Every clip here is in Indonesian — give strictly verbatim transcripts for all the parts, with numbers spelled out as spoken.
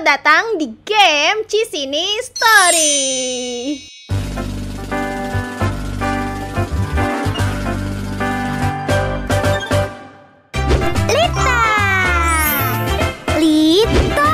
Selamat datang di game Cisini Story. Lita, Lito,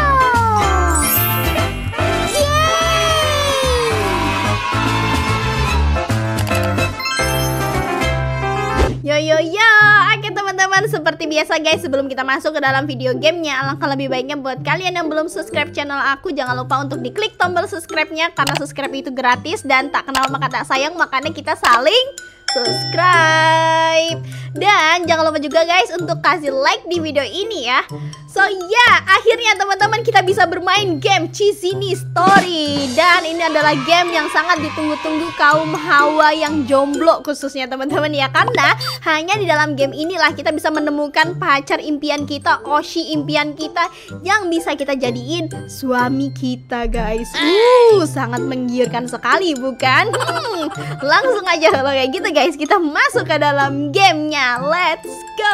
Yo yo yo, oke teman-teman, seperti biasa guys, sebelum kita masuk ke dalam video gamenya, alangkah lebih baiknya buat kalian yang belum subscribe channel aku, jangan lupa untuk diklik tombol subscribe-nya, karena subscribe itu gratis dan tak kenal maka tak sayang, makanya kita saling subscribe. Dan jangan lupa juga guys untuk kasih like di video ini ya. So ya, yeah, akhirnya teman-teman kita bisa bermain game Cisini Story. Dan ini adalah game yang sangat ditunggu-tunggu kaum hawa yang jomblo khususnya teman-teman ya. Karena hanya di dalam game inilah kita bisa menemukan pacar impian kita, Oshi impian kita, yang bisa kita jadiin suami kita guys. Uh, sangat menggiurkan sekali bukan? Hmm, langsung aja kalau kayak gitu guys, kita masuk ke dalam gamenya. Let's go.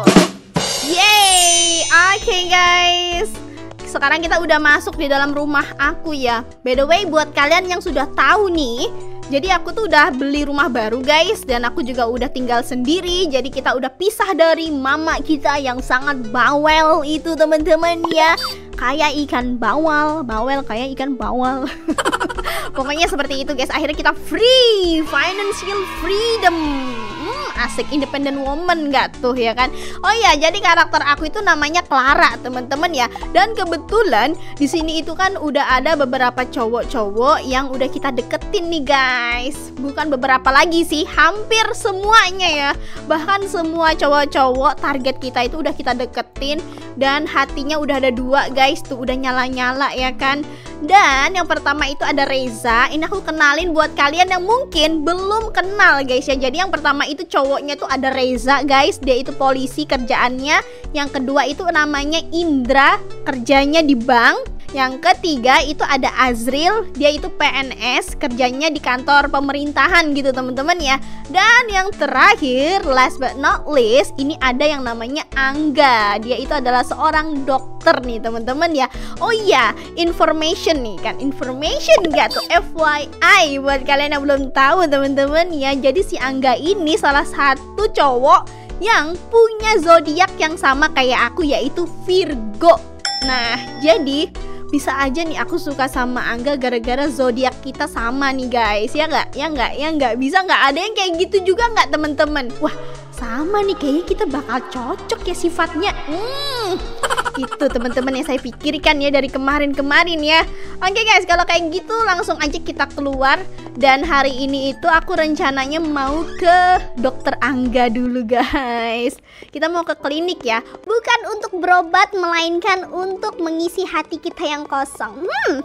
Yeay. Oke okay, guys, sekarang kita udah masuk di dalam rumah aku ya. By the way, buat kalian yang sudah tahu nih, jadi aku tuh udah beli rumah baru guys, dan aku juga udah tinggal sendiri. Jadi kita udah pisah dari mama kita yang sangat bawel itu teman-teman ya. Kayak ikan bawal, bawel kayak ikan bawal. Pokoknya seperti itu guys. Akhirnya kita free, financial freedom. Hmm, asik, independent woman gak tuh ya kan? Oh iya, jadi karakter aku itu namanya Clara teman-teman ya. Dan kebetulan di sini itu kan udah ada beberapa cowok-cowok yang udah kita deketin nih guys. Bukan beberapa lagi sih, hampir semuanya ya. Bahkan semua cowok-cowok target kita itu udah kita deketin. Dan hatinya udah ada dua guys, tuh udah nyala-nyala ya kan. Dan yang pertama itu ada Reza. Ini aku kenalin buat kalian yang mungkin belum kenal guys ya. Jadi yang pertama itu cowoknya tuh ada Reza guys, dia itu polisi kerjaannya. Yang kedua itu namanya Indra, kerjanya di bank. Yang ketiga itu ada Azril, dia itu P N S, kerjanya di kantor pemerintahan gitu teman-teman ya. Dan yang terakhir, last but not least, ini ada yang namanya Angga. Dia itu adalah seorang dokter nih teman-teman ya. Oh iya, information nih kan, information gak tuh F Y I buat kalian yang belum tahu teman-teman ya. Jadi si Angga ini salah satu cowok yang punya zodiak yang sama kayak aku, yaitu Virgo. Nah, jadi bisa aja nih aku suka sama Angga gara-gara zodiak kita sama nih guys. Ya nggak? Ya nggak? Ya nggak? Bisa nggak? Ada yang kayak gitu juga nggak teman-teman? Wah, sama nih, kayaknya kita bakal cocok ya sifatnya. Hmm, itu teman-teman yang saya pikirkan ya dari kemarin-kemarin ya. Oke guys, kalau kayak gitu langsung aja kita keluar. Dan hari ini itu aku rencananya mau ke dokter Angga dulu guys. Kita mau ke klinik ya. bukan untuk berobat, melainkan untuk mengisi hati kita yang kosong. Hmm,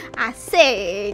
asik.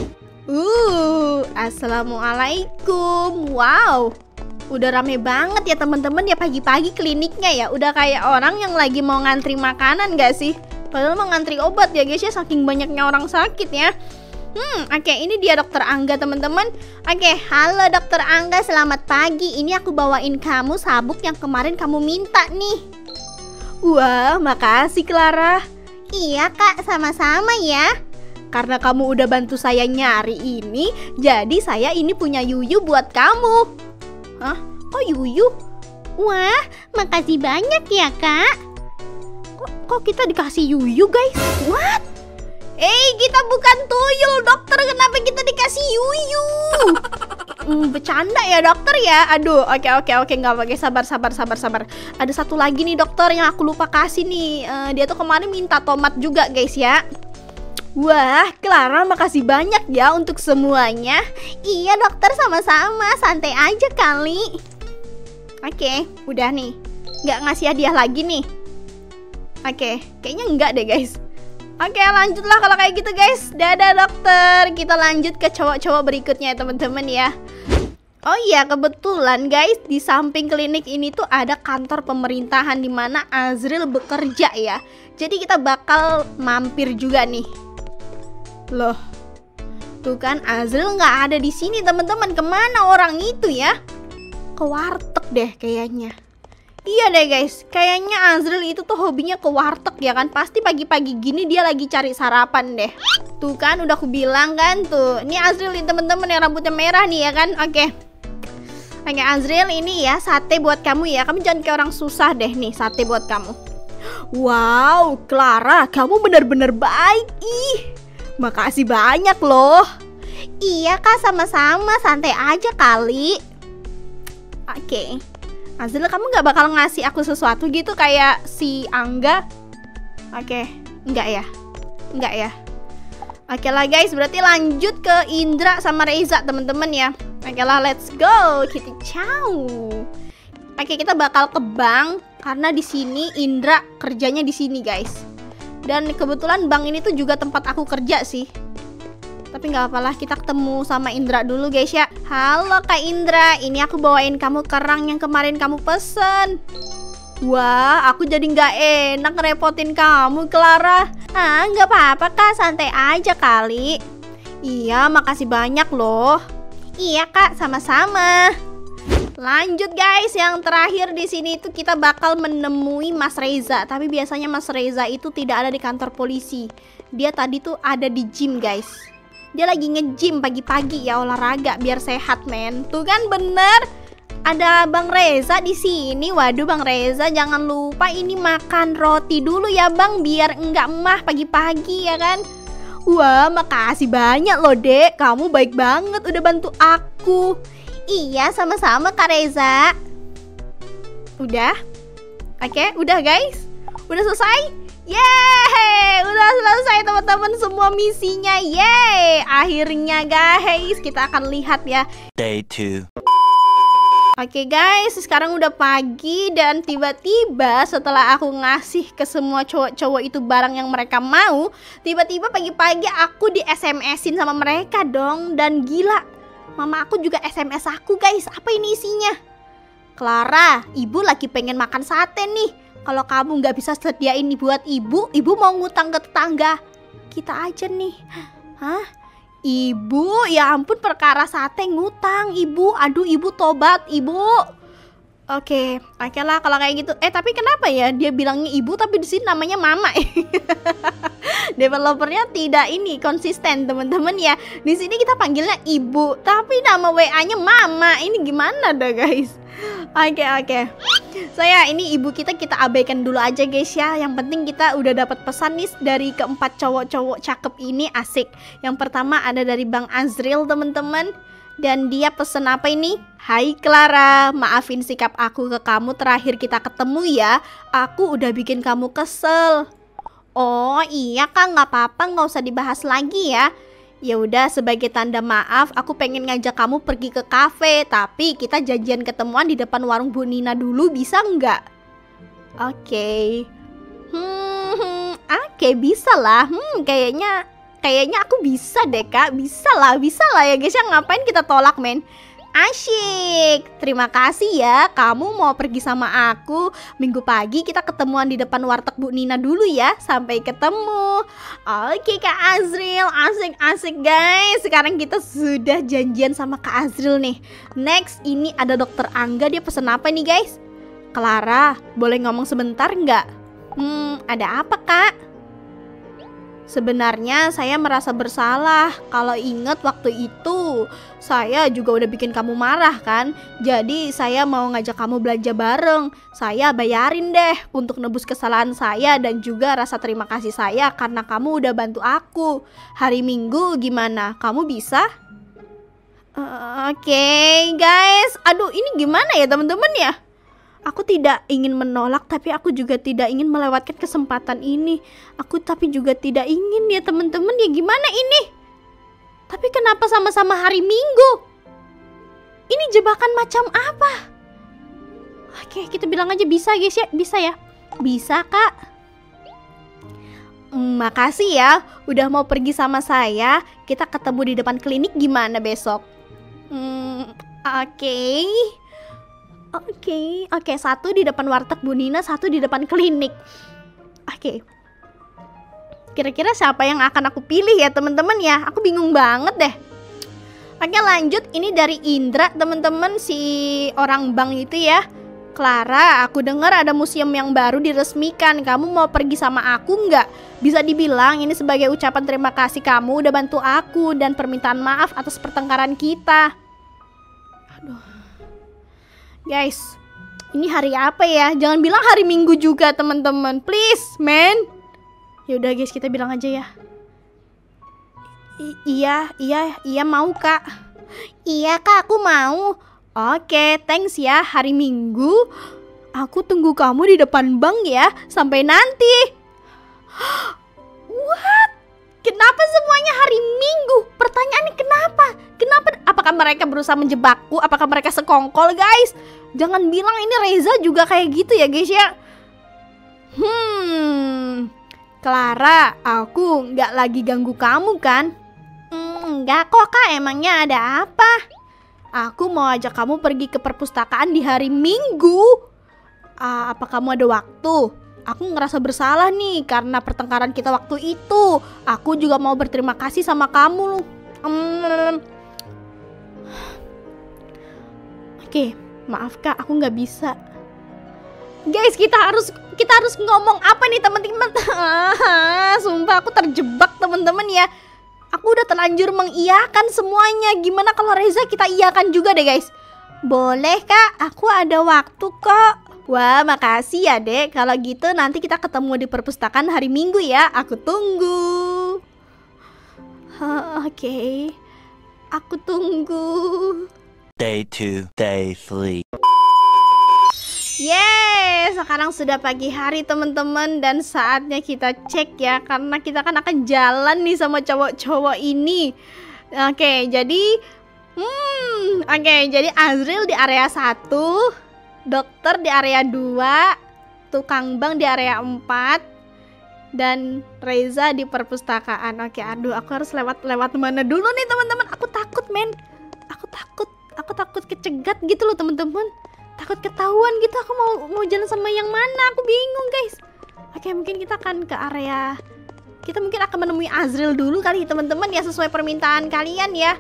Uh, assalamualaikum. Wow, udah rame banget ya teman-teman ya pagi-pagi kliniknya ya. Udah kayak orang yang lagi mau ngantri makanan gak sih? Padahal mau ngantri obat ya guys ya, saking banyaknya orang sakit ya. Hmm, oke, okay, ini dia dokter Angga teman-teman. Oke, okay, halo dokter Angga, selamat pagi. Ini aku bawain kamu sabuk yang kemarin kamu minta nih. Wah, makasih Clara. Iya kak, sama-sama ya. Karena kamu udah bantu saya nyari ini, jadi saya ini punya yuyu buat kamu. Hah? Oh yuyu? Wah, makasih banyak ya kak. Kok, kok kita dikasih yuyu guys? What? Eh, kita bukan tuyul dokter, kenapa kita dikasih yuyu? Hmm, bercanda ya dokter ya. Aduh, oke oke oke, nggak pakai, sabar sabar sabar sabar. Ada satu lagi nih dokter yang aku lupa kasih nih. Uh, dia tuh kemarin minta tomat juga guys ya. Wah, Clara makasih banyak ya untuk semuanya. Iya dokter, sama-sama, santai aja kali. Oke, udah nih, nggak ngasih hadiah lagi nih. Oke, kayaknya enggak deh guys. Oke, lanjutlah kalau kayak gitu guys. Dadah dokter. Kita lanjut ke cowok-cowok berikutnya ya teman-teman ya. Oh iya, kebetulan guys, di samping klinik ini tuh ada kantor pemerintahan di mana Azril bekerja ya. Jadi kita bakal mampir juga nih. Loh, tuh kan Azril nggak ada di sini teman-teman. Kemana orang itu ya? Ke warteg deh kayaknya. Iya deh guys, kayaknya Azril itu tuh hobinya ke warteg ya kan. Pasti pagi-pagi gini dia lagi cari sarapan deh. Tuh kan udah aku bilang kan tuh. Ini Azril nih temen-temen yang rambutnya merah nih ya kan. Oke Oke Azril, ini ya sate buat kamu ya. Kamu jangan kayak orang susah deh nih, sate buat kamu. Wow, Clara, kamu bener-bener baik. Ih, makasih banyak loh. Iya kak, sama-sama, santai aja kali. Oke Azril, kamu gak bakal ngasih aku sesuatu gitu kayak si Angga? Oke, enggak ya? Enggak ya? Oke lah guys, berarti lanjut ke Indra sama Reza temen-temen ya. Oke lah, let's go. Kita ciao. Oke, kita bakal ke bank karena di sini Indra kerjanya di sini guys. Dan kebetulan bank ini tuh juga tempat aku kerja sih. Tapi nggak apalah, kita ketemu sama Indra dulu guys ya. Halo Kak Indra, ini aku bawain kamu kerang yang kemarin kamu pesen. Wah, aku jadi nggak enak ngerepotin kamu, Clara. Ah, nggak apa-apa kak, santai aja kali. Iya, makasih banyak loh. Iya kak, sama-sama. Lanjut guys, yang terakhir di sini itu kita bakal menemui Mas Reza. Tapi biasanya Mas Reza itu tidak ada di kantor polisi. Dia tadi tuh ada di gym guys. Dia lagi nge-gym pagi-pagi ya, olahraga biar sehat men. Tuh kan bener. Ada Bang Reza di sini. Waduh Bang Reza, jangan lupa ini makan roti dulu ya Bang, biar enggak emah pagi-pagi ya kan. Wah, makasih banyak loh Dek. Kamu baik banget udah bantu aku. Iya, sama-sama Kak Reza. Udah? Oke, udah guys. Udah selesai? Yeay, udah selesai teman-teman semua misinya. Yeay, akhirnya guys, kita akan lihat ya. Day two. Oke guys, sekarang udah pagi dan tiba-tiba setelah aku ngasih ke semua cowok-cowok itu barang yang mereka mau, tiba-tiba pagi-pagi aku di S M S-in sama mereka dong. Dan gila, mama aku juga S M S aku guys. Apa ini isinya? Clara, ibu lagi pengen makan sate nih. Kalau kamu nggak bisa sediain buat ibu, ibu mau ngutang ke tetangga kita aja nih. Hah? Ibu, ya ampun, perkara sate ngutang ibu. Aduh ibu, tobat ibu. Oke, oke lah kalau kayak gitu. Eh tapi kenapa ya dia bilangnya ibu tapi di sini namanya mama? Developernya tidak ini konsisten teman-teman ya. Di sini kita panggilnya ibu, tapi nama W A-nya mama. Ini gimana dah guys? Oke oke. Saya ini ibu kita kita abaikan dulu aja guys ya. Yang penting kita udah dapat pesan nih dari keempat cowok-cowok cakep ini, asik. Yang pertama ada dari Bang Azril teman-teman. Dan dia pesen apa ini? Hai Clara, maafin sikap aku ke kamu terakhir kita ketemu ya. Aku udah bikin kamu kesel. Oh iya Kak, nggak apa-apa, nggak usah dibahas lagi ya. Ya udah, sebagai tanda maaf aku pengen ngajak kamu pergi ke kafe. Tapi kita janjian ketemuan di depan warung Bu Nina dulu, bisa nggak? Oke okay. Hmm, hmm oke okay, bisa lah. Hmm kayaknya Kayaknya aku bisa deh Kak. Bisa lah, bisa lah ya guys ya. Ngapain kita tolak men? Asyik. Terima kasih ya, kamu mau pergi sama aku. Minggu pagi kita ketemuan di depan warteg Bu Nina dulu ya. Sampai ketemu. Oke Kak Azril, asik-asik guys. Sekarang kita sudah janjian sama Kak Azril nih. Next ini ada Dokter Angga. Dia pesen apa nih guys? Clara, boleh ngomong sebentar nggak? Hmm, ada apa Kak? Sebenarnya saya merasa bersalah. Kalau inget waktu itu saya juga udah bikin kamu marah kan. Jadi saya mau ngajak kamu belanja bareng. Saya bayarin deh untuk nebus kesalahan saya dan juga rasa terima kasih saya karena kamu udah bantu aku. Hari Minggu gimana? Kamu bisa? Uh, Oke okay, guys. Aduh ini gimana ya teman-teman ya? Aku tidak ingin menolak, tapi aku juga tidak ingin melewatkan kesempatan ini. Aku tapi juga tidak ingin ya teman-teman. Ya gimana ini? Tapi kenapa sama-sama hari Minggu? Ini jebakan macam apa? Oke, kita bilang aja bisa guys ya. Bisa ya? Bisa Kak. Hmm, makasih ya udah mau pergi sama saya. Kita ketemu di depan klinik gimana besok? Hmm, oke okay. Oke, okay. oke okay, satu di depan warteg Bu Nina, satu di depan klinik. Oke. Okay. Kira-kira siapa yang akan aku pilih ya teman-teman ya? Aku bingung banget deh. Oke, okay, lanjut. Ini dari Indra teman-teman, si orang bank itu ya. Clara, aku dengar ada museum yang baru diresmikan. Kamu mau pergi sama aku nggak? Bisa dibilang ini sebagai ucapan terima kasih kamu udah bantu aku dan permintaan maaf atas pertengkaran kita. Aduh. Guys, ini hari apa ya? Jangan bilang hari Minggu juga, teman-teman. Please, man. Ya udah guys, kita bilang aja ya. I iya, iya, iya mau, Kak. Iya, Kak, aku mau. Oke, thanks ya. Hari Minggu aku tunggu kamu di depan bank ya. Sampai nanti. What? Kenapa semuanya hari Minggu? Pertanyaannya kenapa? Kenapa? Apakah mereka berusaha menjebakku? Apakah mereka sekongkol, guys? Jangan bilang ini Reza juga kayak gitu ya, guys ya. Hmm, Clara, aku nggak lagi ganggu kamu kan? Hmm, enggak kok, Kak. Emangnya ada apa? Aku mau ajak kamu pergi ke perpustakaan di hari Minggu. Uh, apa kamu ada waktu? Aku ngerasa bersalah nih karena pertengkaran kita waktu itu. Aku juga mau berterima kasih sama kamu. Hmm. Oke, maaf Kak, aku nggak bisa. Guys, kita harus kita harus ngomong apa nih teman-teman? Sumpah aku terjebak teman-teman ya. Aku udah terlanjur mengiyakan semuanya. Gimana kalau Reza kita iyakan juga deh guys? Boleh Kak, aku ada waktu kok. Wah, makasih ya Dek. Kalau gitu nanti kita ketemu di perpustakaan hari Minggu ya. Aku tunggu. Oke, okay. Aku tunggu. Day two, day three. Yeay, sekarang sudah pagi hari teman-teman. Dan saatnya kita cek ya, karena kita kan akan jalan nih sama cowok-cowok ini. Oke, jadi Hmm, oke, jadi Azril di area satu, dokter di area dua, tukang bank di area empat, dan Reza di perpustakaan. Oke, aduh, aku harus lewat-lewat mana dulu nih teman-teman? Aku takut, men. Aku takut, aku takut kecegat gitu loh teman-teman. Takut ketahuan gitu. Aku mau mau jalan sama yang mana? Aku bingung, guys. Oke, mungkin kita akan ke area. Kita mungkin akan menemui Azril dulu kali teman-teman ya, sesuai permintaan kalian ya.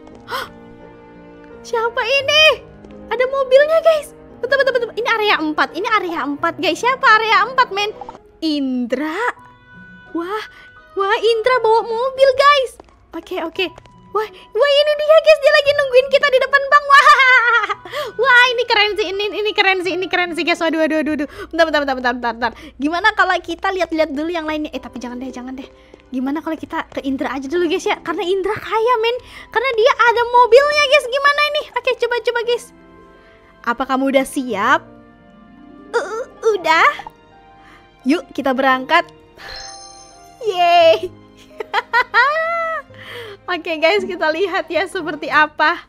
Siapa ini? Ada mobilnya, guys. Betul, betul, betul. Ini area empat. Ini area empat, guys. Siapa area empat, men? Indra. Wah, wah Indra bawa mobil, guys. Oke, oke. Wah, wah ini dia, guys. Dia lagi nungguin kita di depan bank. Wah, wah ini keren sih. Ini, ini keren sih. Ini keren sih, guys. Waduh, waduh, waduh, waduh. Bentar, bentar, bentar, bentar, bentar, bentar. Gimana kalau kita lihat-lihat dulu yang lainnya? Eh, tapi jangan deh, jangan deh. Gimana kalau kita ke Indra aja dulu, guys ya? Karena Indra kaya, men. Karena dia ada mobilnya, guys. Gimana ini? Oke, coba-coba, guys. Apa kamu udah siap? Uh, udah. Yuk, kita berangkat. Yeay. Oke, guys, kita lihat ya seperti apa.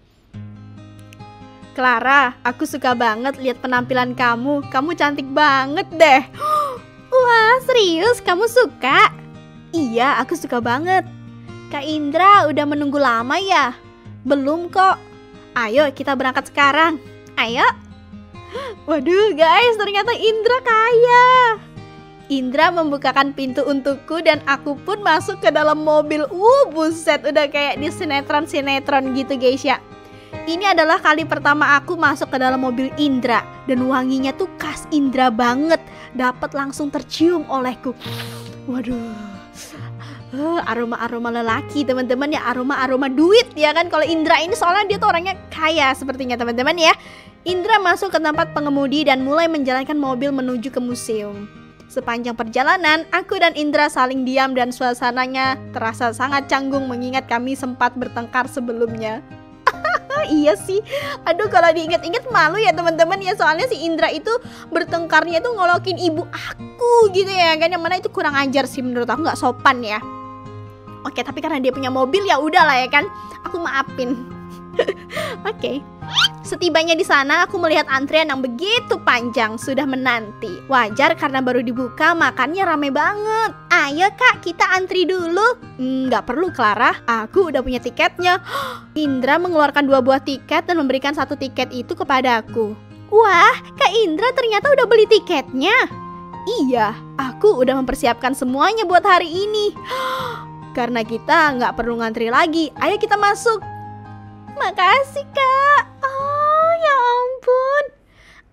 Clara, aku suka banget lihat penampilan kamu. Kamu cantik banget deh. Wah, serius? Kamu suka? Iya, aku suka banget. Kak Indra udah menunggu lama ya? Belum kok. Ayo kita berangkat sekarang. Ayo. Waduh guys, ternyata Indra kaya. Indra membukakan pintu untukku dan aku pun masuk ke dalam mobil. Uh, buset, udah kayak di sinetron-sinetron gitu guys ya. Ini adalah kali pertama aku masuk ke dalam mobil Indra. Dan wanginya tuh khas Indra banget. Dapat langsung tercium olehku. Waduh. Uh, aroma-aroma lelaki teman-teman ya, aroma-aroma duit ya kan. Kalau Indra ini soalnya dia tuh orangnya kaya sepertinya teman-teman ya. Indra masuk ke tempat pengemudi dan mulai menjalankan mobil menuju ke museum. Sepanjang perjalanan, aku dan Indra saling diam dan suasananya terasa sangat canggung mengingat kami sempat bertengkar sebelumnya. Iya sih, aduh kalau diingat-ingat malu ya teman-teman ya. Soalnya si Indra itu bertengkarnya tuh ngolokin ibu aku gitu ya kan. Yang mana itu kurang ajar sih menurut aku, nggak sopan ya. Oke, tapi karena dia punya mobil ya udahlah ya kan, aku maafin. Oke. Setibanya di sana aku melihat antrian yang begitu panjang sudah menanti. Wajar karena baru dibuka, makannya rame banget. Ayo Kak, kita antri dulu. Nggak perlu Clara, aku udah punya tiketnya. Indra mengeluarkan dua buah tiket dan memberikan satu tiket itu kepada aku. Wah, Kak Indra ternyata udah beli tiketnya. Iya, aku udah mempersiapkan semuanya buat hari ini. Karena kita nggak perlu ngantri lagi, ayo kita masuk. Makasih Kak. Oh ya ampun,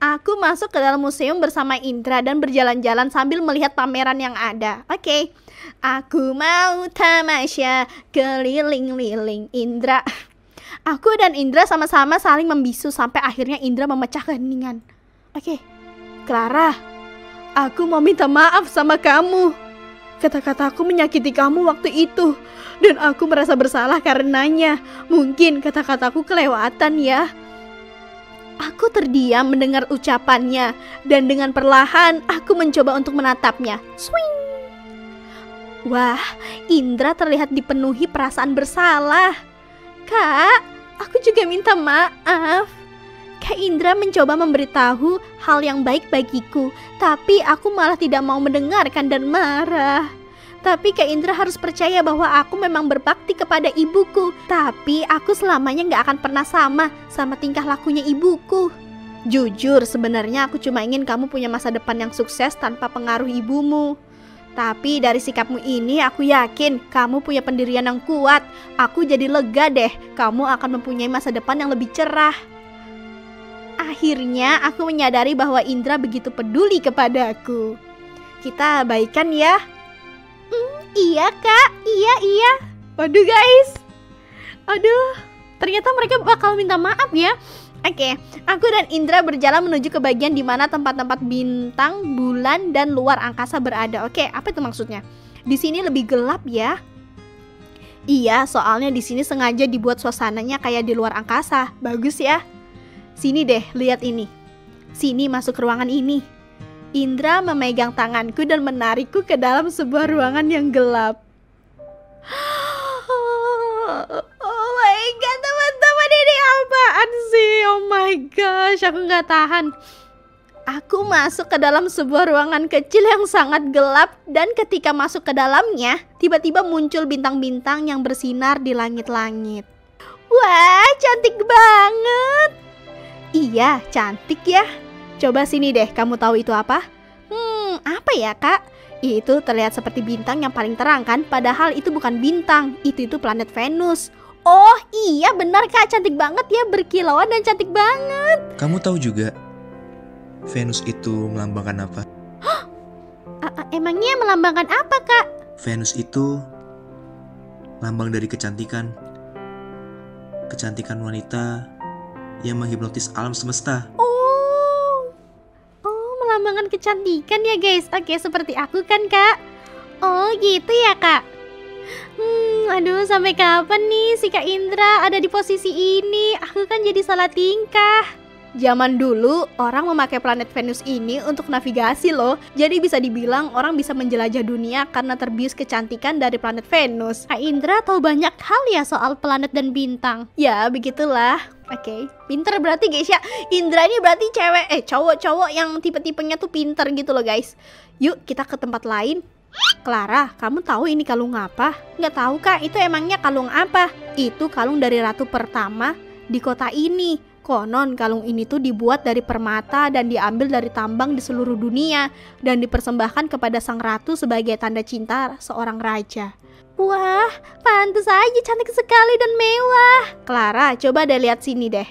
Aku masuk ke dalam museum bersama Indra dan berjalan-jalan sambil melihat pameran yang ada. Oke, okay. Aku mau tamasya keliling-liling Indra. Aku dan Indra sama-sama saling membisu sampai akhirnya Indra memecah keheningan. Oke, okay. Clara, aku mau minta maaf sama kamu. Kata-kataku menyakiti kamu waktu itu dan aku merasa bersalah karenanya. Mungkin kata-kataku kelewatan ya. Aku terdiam mendengar ucapannya dan dengan perlahan aku mencoba untuk menatapnya. Swing. Wah, Indra terlihat dipenuhi perasaan bersalah. Kak, aku juga minta maaf. Kak Indra mencoba memberitahu hal yang baik bagiku, tapi aku malah tidak mau mendengarkan dan marah. Tapi Kak Indra harus percaya bahwa aku memang berbakti kepada ibuku. Tapi aku selamanya gak akan pernah sama sama tingkah lakunya ibuku. Jujur, sebenarnya aku cuma ingin kamu punya masa depan yang sukses tanpa pengaruh ibumu. Tapi dari sikapmu ini aku yakin kamu punya pendirian yang kuat. Aku jadi lega deh, kamu akan mempunyai masa depan yang lebih cerah. Akhirnya aku menyadari bahwa Indra begitu peduli kepadaku. Kita baikan ya. Iya kak, iya iya. Waduh guys, aduh, ternyata mereka bakal minta maaf ya. Oke, aku dan Indra berjalan menuju ke bagian dimana tempat-tempat bintang, bulan, dan luar angkasa berada. Oke, apa itu maksudnya? Di sini lebih gelap ya. Iya, soalnya di sini sengaja dibuat suasananya kayak di luar angkasa. Bagus ya. Sini deh, lihat ini. Sini masuk ruangan ini. Indra memegang tanganku dan menarikku ke dalam sebuah ruangan yang gelap. Oh my god, teman-teman, ini apaan sih? Oh my gosh, aku gak tahan. Aku masuk ke dalam sebuah ruangan kecil yang sangat gelap. Dan ketika masuk ke dalamnya, tiba-tiba muncul bintang-bintang yang bersinar di langit-langit. Wah, cantik banget. Iya, cantik ya. Coba sini deh, kamu tahu itu apa? Hmm, apa ya kak? Itu terlihat seperti bintang yang paling terang kan? Padahal itu bukan bintang, itu itu planet Venus. Oh iya benar kak, cantik banget ya, berkilauan dan cantik banget. Kamu tahu juga Venus itu melambangkan apa? Hah? Emangnya melambangkan apa kak? Venus itu lambang dari kecantikan. Kecantikan wanita yang menghipnotis alam semesta. Oh, oh melambangkan kecantikan ya guys. Oke, seperti aku kan kak? Oh gitu ya kak. Hmm, aduh sampai kapan nih si Kak Indra ada di posisi ini? Aku kan jadi salah tingkah. Zaman dulu orang memakai planet Venus ini untuk navigasi loh. Jadi bisa dibilang orang bisa menjelajah dunia karena terbius kecantikan dari planet Venus. Kak Indra tahu banyak hal ya soal planet dan bintang. Ya begitulah. Oke, okay. Pinter berarti guys ya. Indra ini berarti cewek, eh cowok-cowok yang tipe-tipenya tuh pinter gitu loh guys. Yuk kita ke tempat lain. Clara, kamu tahu ini kalung apa? Nggak tahu kak, itu emangnya kalung apa? Itu kalung dari ratu pertama di kota ini. Konon kalung ini tuh dibuat dari permata dan diambil dari tambang di seluruh dunia dan dipersembahkan kepada sang ratu sebagai tanda cinta seorang raja. Wah, pantas aja cantik sekali dan mewah. Clara, coba deh lihat sini deh.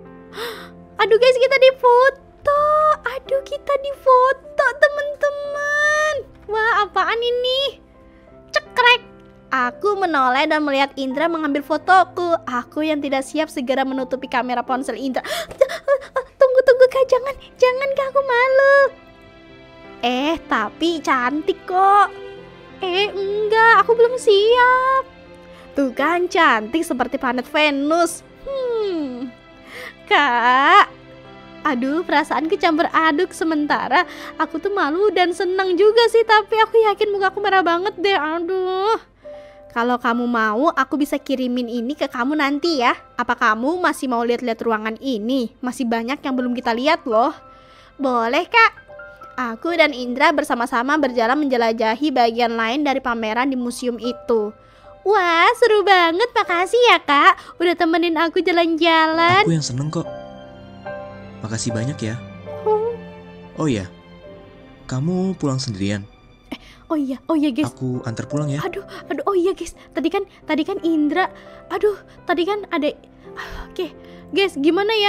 Aduh guys, kita difoto. Aduh, kita difoto teman-teman. Wah, apaan ini? Cekrek. Aku menoleh dan melihat Indra mengambil fotoku. Aku yang tidak siap segera menutupi kamera ponsel Indra. Tunggu, tunggu kak, jangan, jangan kak, aku malu. Eh, tapi cantik kok. Eh, enggak, aku belum siap. Tuh kan, cantik seperti planet Venus. Hmm, kak. Aduh, perasaanku campur aduk. Sementara aku tuh malu dan senang juga sih. Tapi aku yakin muka aku merah banget deh. Aduh. Kalau kamu mau, aku bisa kirimin ini ke kamu nanti ya. Apa kamu masih mau lihat-lihat ruangan ini? Masih banyak yang belum kita lihat loh. Boleh kak. Aku dan Indra bersama-sama berjalan menjelajahi bagian lain dari pameran di museum itu. Wah, seru banget. Makasih ya kak, udah temenin aku jalan-jalan. Aku yang seneng kok. Makasih banyak ya. Oh, oh ya, kamu pulang sendirian? Eh, oh iya, oh iya guys. Aku antar pulang ya. Aduh, aduh, oh iya guys. Tadi kan, tadi kan Indra. Aduh, tadi kan ada. Oke, okay. Guys, gimana ya?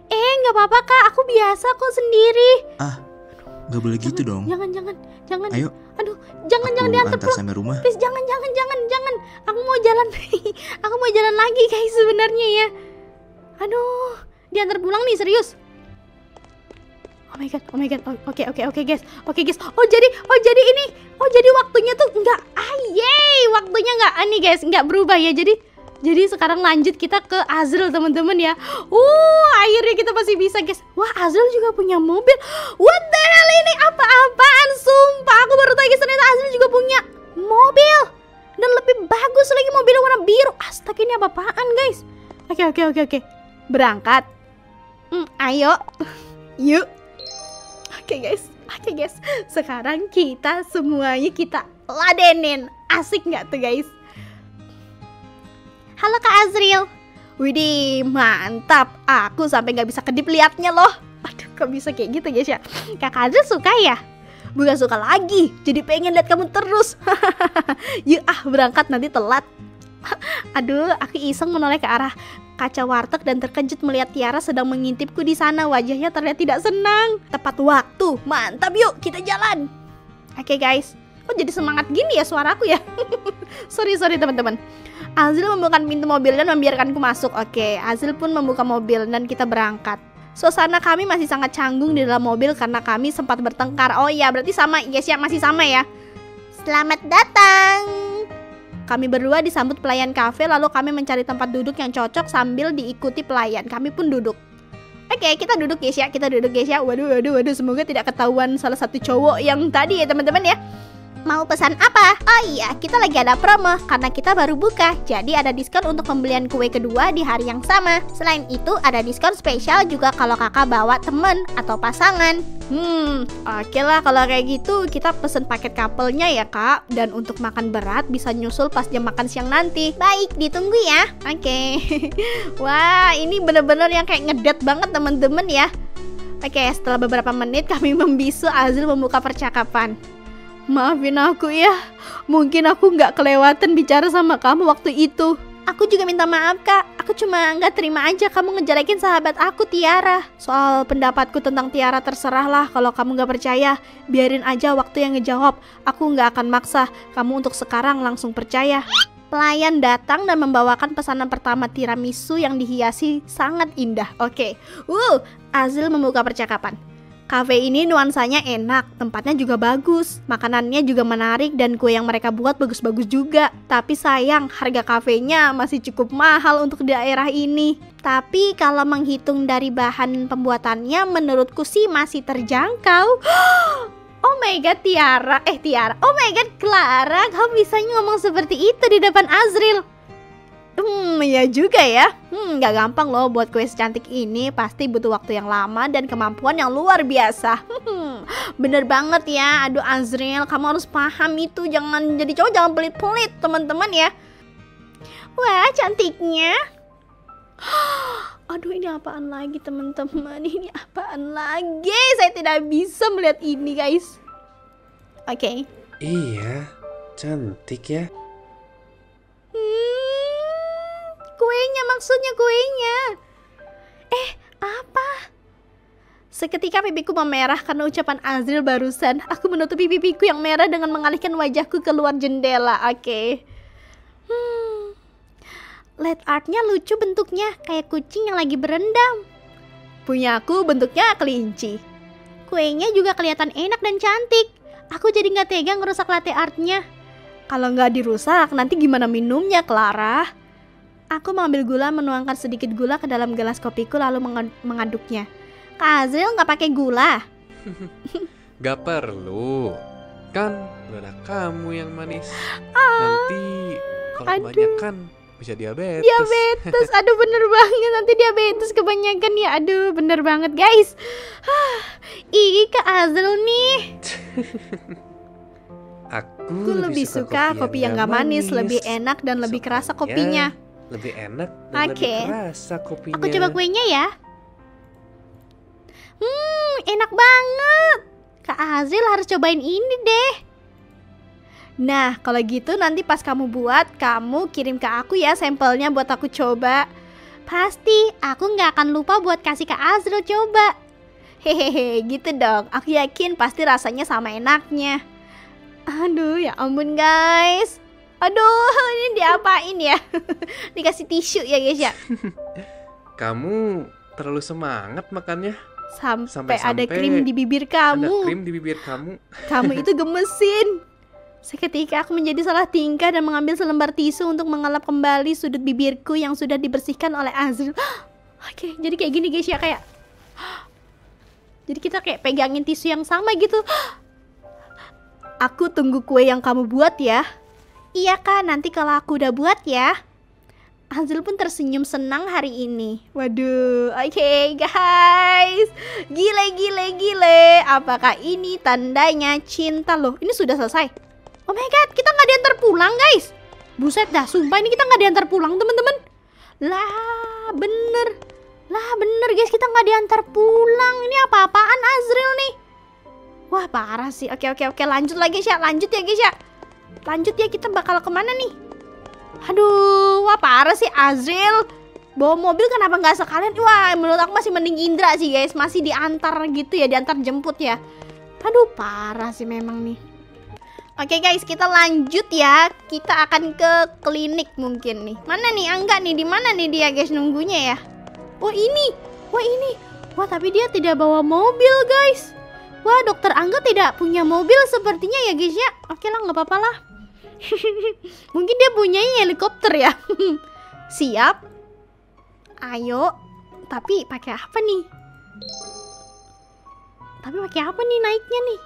Eh, nggak apa-apa Kak, aku biasa kok sendiri. Ah, nggak boleh gitu dong. Jangan, jangan, jangan. Ayo. Aduh, jangan, Aku jangan diantar antar pulang. sampai rumah. Please, jangan, jangan, jangan, jangan. Aku mau jalan. Aku mau jalan lagi guys sebenarnya ya. Aduh, diantar pulang nih serius. Oh my god, oh my god. Oke, oke, oke guys. Oke guys. Oh jadi, oh jadi ini. Oh jadi waktunya tuh nggak. Ah yeay, waktunya nggak ini guys, nggak berubah ya. Jadi, jadi sekarang lanjut kita ke Azril teman-teman ya. Uh, akhirnya kita masih bisa guys. Wah, Azril juga punya mobil. What the hell ini? Apa-apaan? Sumpah, aku baru tahu guys ternyata Azril juga punya mobil. Dan lebih bagus lagi, mobilnya warna biru. Astaga, ini apa-apaan guys? Oke, oke, oke, oke. Berangkat. Hmm, ayo. Yuk. Oke guys, oke guys. Sekarang kita semuanya kita ladenin. Asik nggak tuh guys? Halo Kak Azril. Widih, mantap. Aku sampai nggak bisa kedip liatnya loh. Aduh, kok bisa kayak gitu guys ya? Kak Azril suka ya? Bukan suka lagi, jadi pengen lihat kamu terus. Yuk ah, berangkat nanti telat. Aduh, aku iseng menoleh ke arah kaca warteg dan terkejut melihat Tiara sedang mengintipku di sana. Wajahnya terlihat tidak senang. Tepat waktu, mantap, yuk kita jalan. Oke guys, kok jadi semangat gini ya suaraku ya? Sorry sorry teman-teman. Azril membuka pintu mobil dan membiarkanku masuk. Oke, Azril pun membuka mobil dan kita berangkat. Suasana kami masih sangat canggung di dalam mobil karena kami sempat bertengkar. Oh iya, berarti sama guys ya, masih sama ya. Selamat datang. Kami berdua disambut pelayan kafe, lalu kami mencari tempat duduk yang cocok sambil diikuti pelayan. Kami pun duduk. Oke, kita duduk guys ya, kita duduk guys ya. Waduh, waduh, waduh, semoga tidak ketahuan salah satu cowok yang tadi ya teman-teman ya. Mau pesan apa? Oh iya, kita lagi ada promo karena kita baru buka. Jadi ada diskon untuk pembelian kue kedua di hari yang sama. Selain itu ada diskon spesial juga kalau kakak bawa temen atau pasangan. Hmm, oke lah kalau kayak gitu kita pesen paket couple-nya ya kak. Dan untuk makan berat bisa nyusul pas jam makan siang nanti. Baik, ditunggu ya. Oke. Wah, ini bener-bener yang kayak ngedet banget temen-temen ya. Oke, setelah beberapa menit kami membisu, Azril membuka percakapan. Maafin aku ya, mungkin aku nggak kelewatan bicara sama kamu waktu itu. Aku juga minta maaf kak, aku cuma nggak terima aja kamu ngejelekin sahabat aku Tiara. Soal pendapatku tentang Tiara terserahlah, kalau kamu nggak percaya, biarin aja waktu yang ngejawab. Aku nggak akan maksa kamu untuk sekarang langsung percaya. Pelayan datang dan membawakan pesanan pertama tiramisu yang dihiasi sangat indah. Oke, uh, Azril membuka percakapan. Kafe ini nuansanya enak, tempatnya juga bagus, makanannya juga menarik dan kue yang mereka buat bagus-bagus juga. Tapi sayang, harga kafenya masih cukup mahal untuk daerah ini. Tapi kalau menghitung dari bahan pembuatannya, menurutku sih masih terjangkau. Oh my god Tiara, eh Tiara, oh my god Clara, kamu bisa ngomong seperti itu di depan Azril. Hmm, ya juga ya. Hmm, gak gampang loh buat kue secantik ini. Pasti butuh waktu yang lama dan kemampuan yang luar biasa. Hmm, bener banget ya. Aduh Azril, kamu harus paham itu. Jangan jadi cowok, jangan pelit-pelit teman-teman ya. Wah, cantiknya. Aduh, ini apaan lagi teman-teman? Ini apaan lagi? Saya tidak bisa melihat ini guys. Oke okay. Iya, cantik ya. Kuenya, maksudnya kuenya. Eh, apa? Seketika pipiku memerah karena ucapan Azril barusan. Aku menutupi pipiku yang merah dengan mengalihkan wajahku keluar jendela. Oke okay. Hmm Light artnya lucu bentuknya, kayak kucing yang lagi berendam. Punya aku bentuknya kelinci. Kuenya juga kelihatan enak dan cantik. Aku jadi gak tega ngerusak latte artnya. Kalau gak dirusak, nanti gimana minumnya, Clara? Aku mengambil gula, menuangkan sedikit gula ke dalam gelas kopiku lalu mengaduknya. Kak Azril nggak pakai gula? Gak perlu, kan gula kamu yang manis. Ah, nanti kalau kebanyakan bisa diabetes. Diabetes, aduh bener banget, nanti diabetes kebanyakan ya. Aduh bener banget guys. Ih Kak Azril nih. Aku, Aku lebih suka, suka kopi yang gak manis, manis, lebih enak dan lebih kerasa kopinya. Lebih enak dan okay. lebih kerasa kopinya. Aku coba kuenya ya. Hmm, enak banget. Kak Azril harus cobain ini deh. Nah, kalau gitu nanti pas kamu buat, kamu kirim ke aku ya sampelnya buat aku coba. Pasti, aku nggak akan lupa buat kasih ke Azril coba. Hehehe, gitu dong. Aku yakin pasti rasanya sama enaknya. Aduh, ya ampun guys. Aduh, ini diapain ya? Dikasih tisu ya guys ya. Kamu terlalu semangat makannya. Sampai, Sampai- ada sampai krim di bibir kamu. Ada krim di bibir kamu. Kamu itu gemesin. Seketika aku menjadi salah tingkah dan mengambil selembar tisu untuk mengelap kembali sudut bibirku yang sudah dibersihkan oleh Azril. Oke, jadi kayak gini guys ya, kayak jadi kita kayak pegangin tisu yang sama gitu. Aku tunggu kue yang kamu buat ya. Iya kan, nanti kalau aku udah buat ya. Azril pun tersenyum senang hari ini. Waduh, oke guys. Gile, gile, gile. Apakah ini tandanya cinta loh? Ini sudah selesai. Oh my god, kita nggak diantar pulang guys. Buset dah, sumpah ini kita nggak diantar pulang teman-teman. Lah, bener. Lah, bener guys, kita nggak diantar pulang. Ini apa-apaan Azril nih? Wah, parah sih. Oke, oke, oke. Lanjut lagi ya. Lanjut ya guys ya. Lanjut ya, kita bakal kemana nih? Aduh, wah parah sih Azril. Bawa mobil kenapa nggak sekalian? Wah, menurut aku masih mending Indra sih guys. Masih diantar gitu ya, diantar jemput ya. Aduh, parah sih memang nih. Oke guys, kita lanjut ya. Kita akan ke klinik mungkin nih. Mana nih Angga nih? Di mana nih dia guys nunggunya ya? Oh ini, wah ini. Wah tapi dia tidak bawa mobil guys. Wah dokter Angga tidak punya mobil sepertinya ya guys ya. Oke lah, nggak apa-apa lah. Mungkin dia punyanya helikopter ya. Siap. Ayo. Tapi pakai apa nih? Tapi pakai apa nih naiknya nih?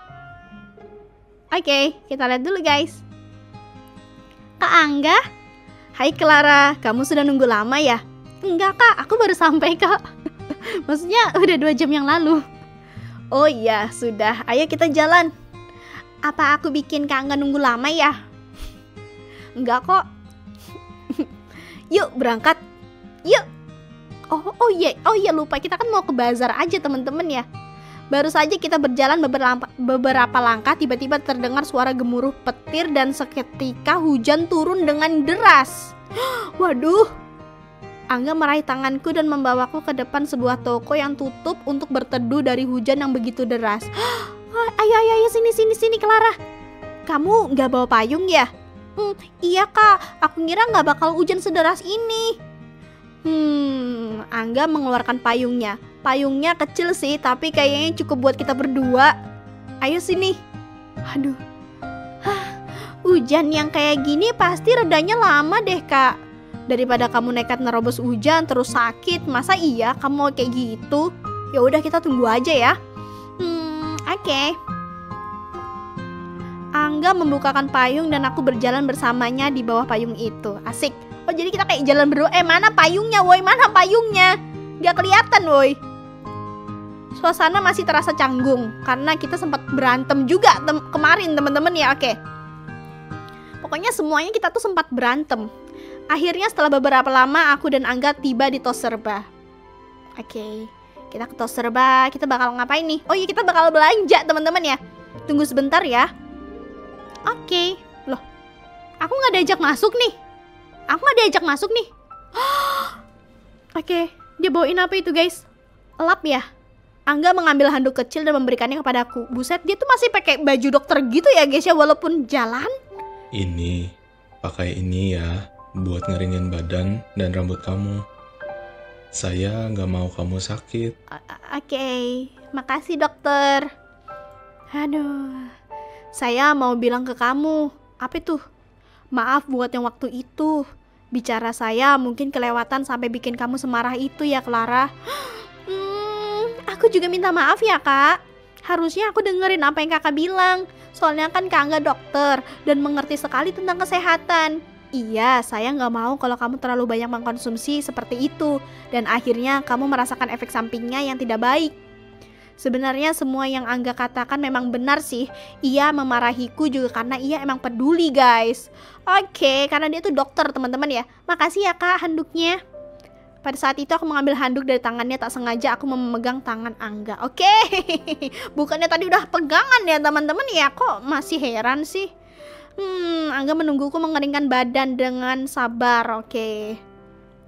Oke, kita lihat dulu guys. Kak Angga. Hai Clara, kamu sudah nunggu lama ya? Enggak kak, aku baru sampai kak. Maksudnya udah dua jam yang lalu. Oh iya, sudah. Ayo kita jalan. Apa aku bikin Kak Angga nunggu lama ya? Enggak kok. Yuk berangkat. Yuk. Oh oh iya, oh iya lupa, kita kan mau ke bazar aja teman-teman ya. Baru saja kita berjalan beberapa, beberapa langkah, tiba-tiba terdengar suara gemuruh petir dan seketika hujan turun dengan deras. Waduh. Angga meraih tanganku dan membawaku ke depan sebuah toko yang tutup untuk berteduh dari hujan yang begitu deras. Ayo, ayo, ayo, sini, sini, sini, Clara. Kamu nggak bawa payung ya? Hmm, iya kak, aku kira nggak bakal hujan sederas ini. Hmm, Angga mengeluarkan payungnya. Payungnya kecil sih, tapi kayaknya cukup buat kita berdua. Ayo sini. Aduh. Hah, hujan yang kayak gini pasti redanya lama deh kak. Daripada kamu nekat nerobos hujan terus sakit, masa iya kamu mau kayak gitu? Ya udah kita tunggu aja ya. Hmm, oke. Okay. Angga membukakan payung dan aku berjalan bersamanya di bawah payung itu. Asik. Oh jadi kita kayak jalan berdua. Eh mana payungnya woi? Mana payungnya? Gak kelihatan woi. Suasana masih terasa canggung karena kita sempat berantem juga tem kemarin teman-teman ya. Oke. Okay. Pokoknya semuanya kita tuh sempat berantem. Akhirnya setelah beberapa lama aku dan Angga tiba di Toserba. Oke, okay. Kita ke Toserba. Kita bakal ngapain nih? Oh iya, kita bakal belanja teman-teman ya. Tunggu sebentar ya. Oke, okay. Loh, aku nggak diajak masuk nih. Aku nggak diajak masuk nih. Oke, okay. Dia bawain apa itu guys? Lap ya. Angga mengambil handuk kecil dan memberikannya kepadaku. Buset, dia tuh masih pakai baju dokter gitu ya guys ya, walaupun jalan. Ini, pakai ini ya, buat ngeringin badan dan rambut kamu. Saya nggak mau kamu sakit. Oke, okay. Makasih dokter. Aduh, saya mau bilang ke kamu. Apa itu? Maaf buat yang waktu itu. Bicara saya mungkin kelewatan sampai bikin kamu semarah itu ya Clara. Hmm, aku juga minta maaf ya kak. Harusnya aku dengerin apa yang kakak bilang. Soalnya kan kak Angga dokter dan mengerti sekali tentang kesehatan. Iya, saya nggak mau kalau kamu terlalu banyak mengkonsumsi seperti itu dan akhirnya kamu merasakan efek sampingnya yang tidak baik. Sebenarnya semua yang Angga katakan memang benar sih. Ia memarahiku juga karena ia emang peduli guys. Oke, karena dia tuh dokter teman-teman ya. Makasih ya kak handuknya. Pada saat itu aku mengambil handuk dari tangannya, tak sengaja aku memegang tangan Angga. Oke, bukannya tadi udah pegangan ya teman-teman ya, kok masih heran sih. Hmm, Angga menungguku mengeringkan badan dengan sabar. Oke.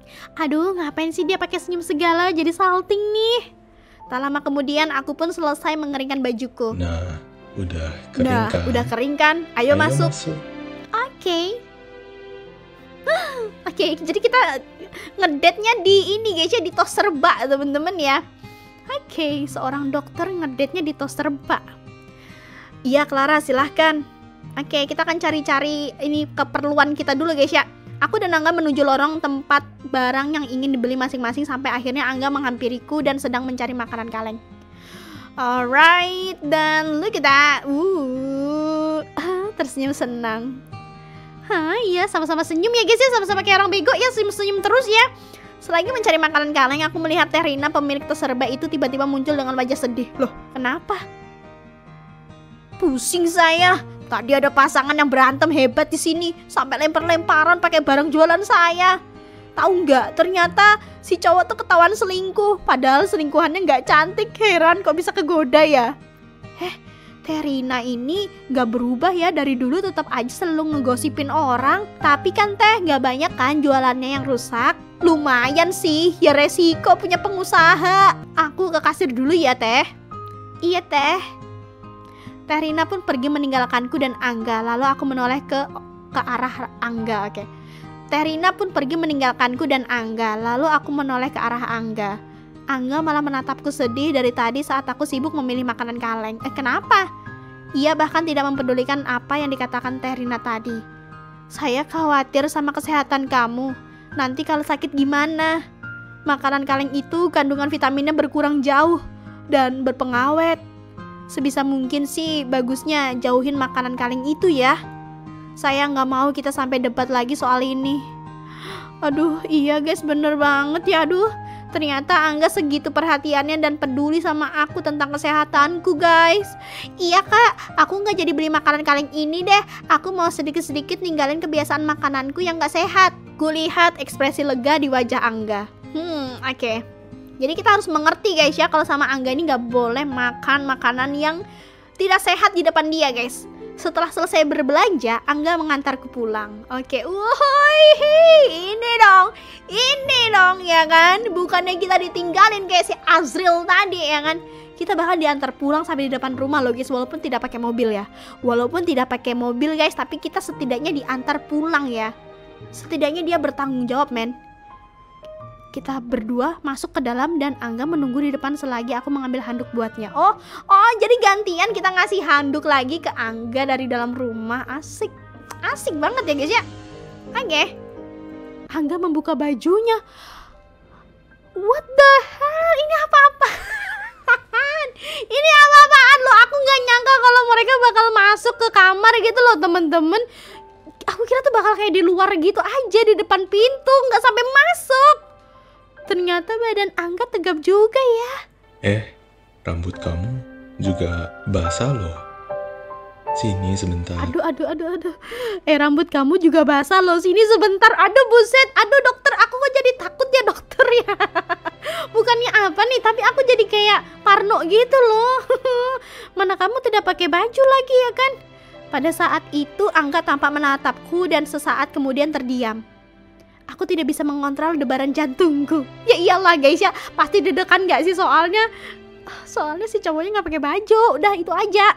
Aduh, ngapain sih dia pakai senyum segala, jadi salting nih. Tak lama kemudian aku pun selesai mengeringkan bajuku. Nah, udah kering Nah, kan? udah kering kan? Ayo, masuk. masuk. Oke. Oke, jadi kita ngedate-nya di ini guys ya, di toaster bak temen-temen ya. Oke, seorang dokter ngedate-nya di toaster bak. Iya Clara, silahkan. Oke, kita akan cari-cari ini keperluan kita dulu guys ya. Aku dan Angga menuju lorong tempat barang yang ingin dibeli masing-masing sampai akhirnya Angga menghampiriku dan sedang mencari makanan kaleng. Alright, dan look at that. Uh, tersenyum senang. Hah, iya sama-sama senyum ya guys ya, sama-sama kayak orang bego ya, senyum-senyum terus ya. Selagi mencari makanan kaleng, aku melihat Teh Rina, pemilik tos serba itu tiba-tiba muncul dengan wajah sedih. Loh, kenapa? Pusing saya. Tadi ada pasangan yang berantem hebat di sini, sampai lempar-lemparan pakai barang jualan saya. Tahu nggak? Ternyata si cowok tuh ketahuan selingkuh. Padahal selingkuhannya nggak cantik. Heran kok bisa kegoda ya. Heh, Teh Rina ini nggak berubah ya, dari dulu tetap aja selalu ngegosipin orang. Tapi kan Teh nggak banyak kan jualannya yang rusak. Lumayan sih, ya resiko punya pengusaha. Aku ke kasir dulu ya Teh. Iya Teh. Teh Rina pun pergi meninggalkanku dan Angga. Lalu aku menoleh ke ke arah Angga. Oke. Teh Rina pun pergi meninggalkanku dan Angga. Lalu aku menoleh ke arah Angga. Angga malah menatapku sedih dari tadi saat aku sibuk memilih makanan kaleng. Eh kenapa? Ia bahkan tidak mempedulikan apa yang dikatakan Teh Rina tadi. Saya khawatir sama kesehatan kamu. Nanti kalau sakit gimana? Makanan kaleng itu kandungan vitaminnya berkurang jauh dan berpengawet. Sebisa mungkin sih bagusnya jauhin makanan kaleng itu ya. Saya nggak mau kita sampai debat lagi soal ini. Aduh iya guys, bener banget ya. Aduh, ternyata Angga segitu perhatiannya dan peduli sama aku tentang kesehatanku guys. Iya kak, aku nggak jadi beli makanan kaleng ini deh. Aku mau sedikit-sedikit ninggalin kebiasaan makananku yang nggak sehat. Kulihat ekspresi lega di wajah Angga. Hmm oke okay. Jadi kita harus mengerti guys ya, kalau sama Angga ini nggak boleh makan makanan yang tidak sehat di depan dia guys. Setelah selesai berbelanja, Angga mengantarku pulang. Oke, woi, ini dong, ini dong ya kan. Bukannya kita ditinggalin kayak si Azril tadi ya kan. Kita bakal diantar pulang sampai di depan rumah loh guys, walaupun tidak pakai mobil ya. Walaupun tidak pakai mobil guys, tapi kita setidaknya diantar pulang ya. Setidaknya dia bertanggung jawab men. Kita berdua masuk ke dalam dan Angga menunggu di depan selagi aku mengambil handuk buatnya. Oh, oh jadi gantian kita ngasih handuk lagi ke Angga dari dalam rumah. Asik, asik banget ya guys ya. Oke, okay. Angga membuka bajunya. What the hell? Ini apa-apaan? Ini apa-apaan loh? Aku nggak nyangka kalau mereka bakal masuk ke kamar gitu loh temen-temen. Aku kira tuh bakal kayak di luar gitu aja, di depan pintu, nggak sampai masuk. Ternyata badan Angga tegap juga ya. Eh, rambut kamu juga basah loh. Sini sebentar. Aduh, aduh, aduh, aduh. Eh, rambut kamu juga basah loh. Sini sebentar. Aduh, buset. Aduh, dokter. Aku kok jadi takut ya, dokter ya. Bukannya apa nih, tapi aku jadi kayak parno gitu loh. Mana kamu tidak pakai baju lagi ya kan? Pada saat itu, Angga tampak menatapku dan sesaat kemudian terdiam. Aku tidak bisa mengontrol debaran jantungku. Ya iyalah guys ya, pasti deg-degan gak sih soalnya Soalnya si cowoknya gak pakai baju. Udah itu aja.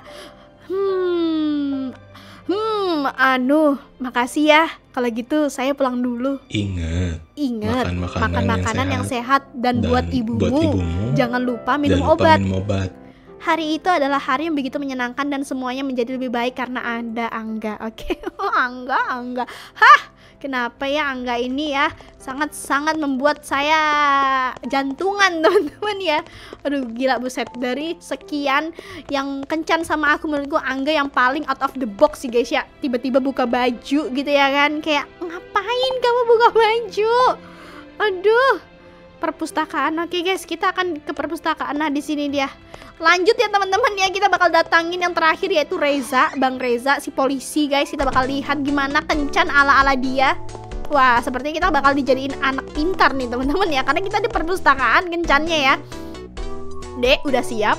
Hmm Hmm anu Makasih ya. Kalau gitu saya pulang dulu. Ingat Ingat Makan makanan, makan makanan yang, yang sehat. Dan, dan buat ibumu, buat ibumu jangan lupa minum jangan lupa obat. minum obat. Hari itu adalah hari yang begitu menyenangkan dan semuanya menjadi lebih baik karena ada Angga. Oke, oh Angga, Angga. Hah, kenapa ya Angga ini ya sangat-sangat membuat saya jantungan teman-teman ya. Aduh gila buset, dari sekian yang kencan sama aku menurutku Angga yang paling out of the box sih guys ya. Tiba-tiba buka baju gitu ya kan, kayak ngapain kamu buka baju? Aduh, perpustakaan. Oke guys, kita akan ke perpustakaan. Nah di sini dia. Lanjut ya teman-teman ya, kita bakal datangin yang terakhir yaitu Reza, Bang Reza si polisi guys. Kita bakal lihat gimana kencan ala-ala dia. Wah, sepertinya kita bakal dijadiin anak pintar nih teman-teman ya, karena kita di perpustakaan kencannya ya. Dek, udah siap?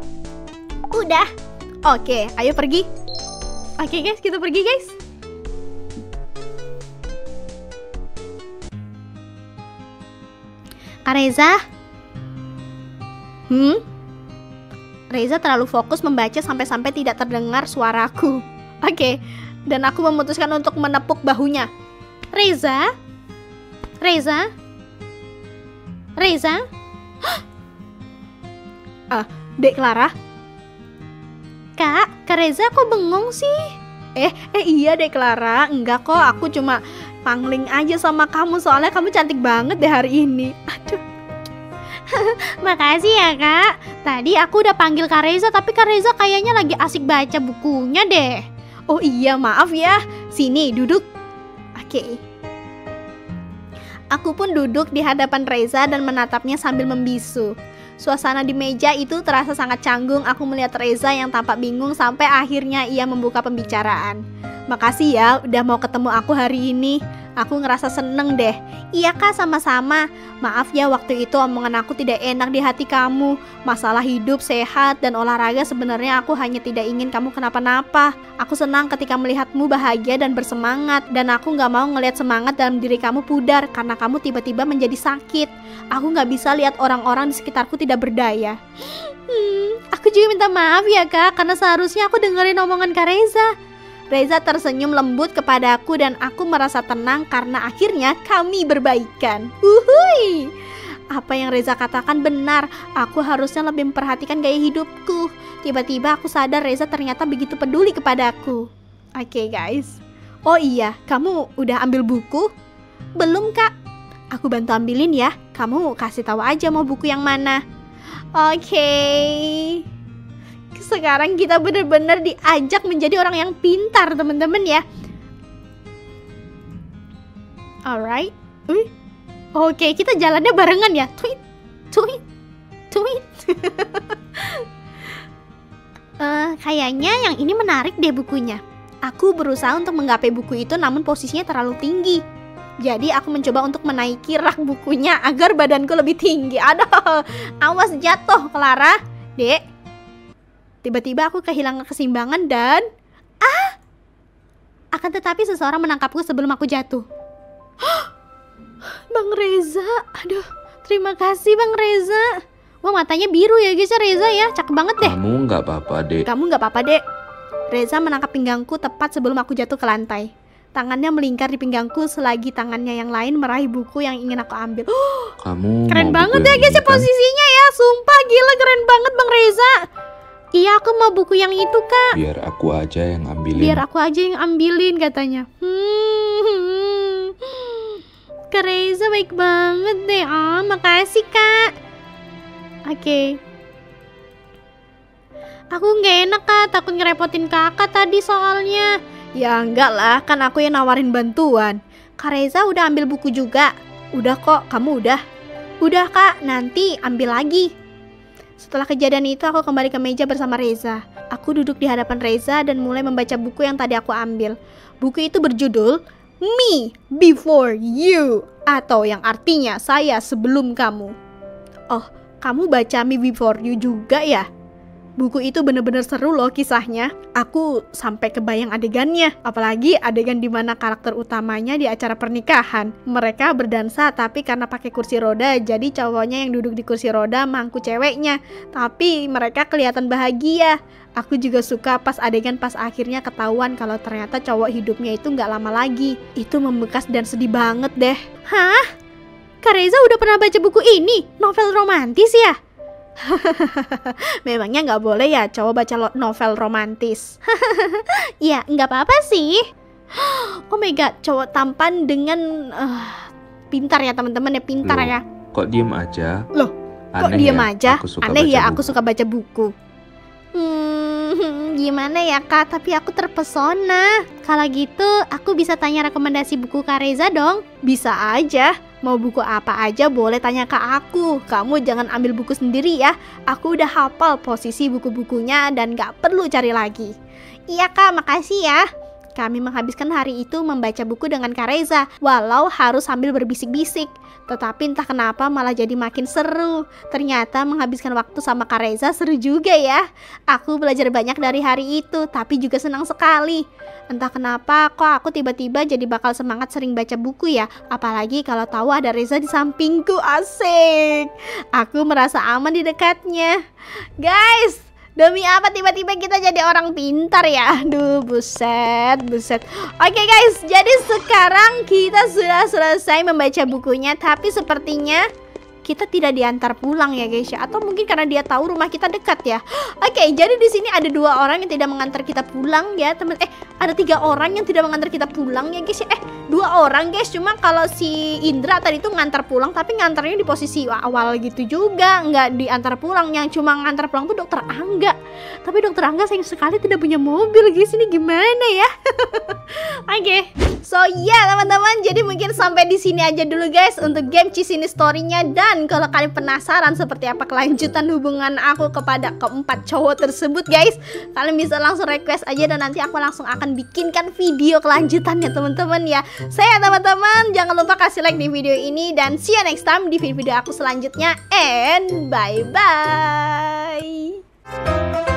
Udah. Oke, ayo pergi. Oke guys, kita pergi guys. Kak Reza? Hmm? Reza terlalu fokus membaca sampai-sampai tidak terdengar suaraku. Oke, dan aku memutuskan untuk menepuk bahunya. Reza? Reza? Reza? Ah, Dek Clara? Kak, Kak Reza kok bengong sih? Eh, eh iya Dek Clara, enggak kok, aku cuma pangling aja sama kamu soalnya kamu cantik banget deh hari ini. Aduh. Makasih ya Kak. Tadi aku udah panggil Kak Reza, tapi Kak Reza kayaknya lagi asik baca bukunya deh. Oh iya, maaf ya. Sini, duduk. Oke. Aku pun duduk di hadapan Reza dan menatapnya sambil membisu. Suasana di meja itu terasa sangat canggung. Aku melihat Reza yang tampak bingung sampai akhirnya ia membuka pembicaraan. Makasih ya udah mau ketemu aku hari ini. Aku ngerasa seneng deh. Iya Kak, sama-sama. Maaf ya waktu itu omongan aku tidak enak di hati kamu. Masalah hidup, sehat, dan olahraga sebenarnya aku hanya tidak ingin kamu kenapa-napa. Aku senang ketika melihatmu bahagia dan bersemangat. Dan aku gak mau ngelihat semangat dalam diri kamu pudar karena kamu tiba-tiba menjadi sakit. Aku gak bisa lihat orang-orang di sekitarku tidak berdaya. Hmm, aku juga minta maaf ya Kak, karena seharusnya aku dengerin omongan Kak Reza. Reza tersenyum lembut kepadaku dan aku merasa tenang karena akhirnya kami berbaikan. Uhuy. Apa yang Reza katakan benar, aku harusnya lebih memperhatikan gaya hidupku. Tiba-tiba aku sadar Reza ternyata begitu peduli kepadaku. Oke okay, guys. Oh iya, kamu udah ambil buku? Belum Kak. Aku bantu ambilin ya. Kamu kasih tahu aja mau buku yang mana. Oke. Okay. Sekarang kita benar-benar diajak menjadi orang yang pintar, teman-teman ya. Alright. Oke, okay, kita jalannya barengan ya. Tweet, tweet, tweet. uh, Kayaknya yang ini menarik deh bukunya. Aku berusaha untuk menggapai buku itu namun posisinya terlalu tinggi. Jadi aku mencoba untuk menaiki rak bukunya agar badanku lebih tinggi. Aduh, awas jatuh Clara. Dek. Tiba-tiba aku kehilangan keseimbangan dan ah! Akan tetapi seseorang menangkapku sebelum aku jatuh. Bang Reza, aduh, terima kasih Bang Reza. Wah, matanya biru ya guys, Reza ya, cakep banget deh. Kamu nggak apa-apa dek. Kamu nggak apa-apa dek. Reza menangkap pinggangku tepat sebelum aku jatuh ke lantai. Tangannya melingkar di pinggangku selagi tangannya yang lain meraih buku yang ingin aku ambil. Kamu keren mau banget buku ya yang guys ini, ya posisinya ya, sumpah gila keren banget Bang Reza. Iya, aku mau buku yang itu Kak. Biar aku aja yang ambilin. Biar aku aja yang ambilin katanya. Hmm, Kak Reza baik banget deh. Ah, makasih Kak. Oke. Okay. Aku nggak enak Kak, takut ngerepotin kakak tadi soalnya. Ya enggak lah, kan aku yang nawarin bantuan. Kak Reza udah ambil buku juga? Udah kok, kamu udah? Udah Kak, nanti ambil lagi. Setelah kejadian itu aku kembali ke meja bersama Reza. Aku duduk di hadapan Reza dan mulai membaca buku yang tadi aku ambil. Buku itu berjudul Me Before You, atau yang artinya saya sebelum kamu. Oh, kamu baca Me Before You juga ya? Buku itu bener-bener seru loh kisahnya. Aku sampai kebayang adegannya. Apalagi adegan dimana karakter utamanya di acara pernikahan. Mereka berdansa tapi karena pakai kursi roda, jadi cowoknya yang duduk di kursi roda mangku ceweknya. Tapi mereka kelihatan bahagia. Aku juga suka pas adegan pas akhirnya ketahuan kalau ternyata cowok hidupnya itu gak lama lagi. Itu membekas dan sedih banget deh. Hah? Kak Reza udah pernah baca buku ini? Novel romantis ya? Memangnya nggak boleh ya cowok baca novel romantis? Ya nggak apa-apa sih. Oh my god, cowok tampan dengan uh, pintar ya teman-teman ya, pintar Loh, ya. Kok diem aja? Loh, kok Aneh diem ya? aja? Aku suka Aneh baca ya, buku. aku suka baca buku. Hmm, gimana ya Kak? Tapi aku terpesona. Kalau gitu, aku bisa tanya rekomendasi buku Kak Reza dong? Bisa aja. Mau buku apa aja boleh tanya ke aku. Kamu jangan ambil buku sendiri ya. Aku udah hafal posisi buku-bukunya dan gak perlu cari lagi. Iya Kak, makasih ya. Kami menghabiskan hari itu membaca buku dengan Kak Reza, walau harus sambil berbisik-bisik. Tetapi entah kenapa malah jadi makin seru. Ternyata menghabiskan waktu sama Kak Reza seru juga ya. Aku belajar banyak dari hari itu, tapi juga senang sekali. Entah kenapa kok aku tiba-tiba jadi bakal semangat sering baca buku ya. Apalagi kalau tahu ada Reza di sampingku, asik. Aku merasa aman di dekatnya. Guys, demi apa tiba-tiba kita jadi orang pintar ya? Aduh, buset, buset. Oke guys, jadi sekarang kita sudah selesai membaca bukunya, tapi sepertinya kita tidak diantar pulang ya guys ya, atau mungkin karena dia tahu rumah kita dekat ya. Oke, jadi di sini ada dua orang yang tidak mengantar kita pulang ya teman. Eh, ada tiga orang yang tidak mengantar kita pulang ya guys ya. Eh, dua orang guys. Cuma kalau si Indra tadi itu ngantar pulang, tapi ngantarnya di posisi awal gitu juga, nggak diantar pulang. Yang cuma ngantar pulang tuh dokter Angga. Tapi dokter Angga sayang sekali tidak punya mobil guys. Ini gimana ya? Oke, so ya yeah, teman-teman. Jadi mungkin sampai di sini aja dulu guys untuk game Cheese ini story-nya. Dan kalau kalian penasaran seperti apa kelanjutan hubungan aku kepada keempat cowok tersebut guys, kalian bisa langsung request aja dan nanti aku langsung akan bikinkan video kelanjutannya teman-teman ya. Saya teman-teman jangan lupa kasih like di video ini dan see you next time di video-video aku selanjutnya, and bye bye.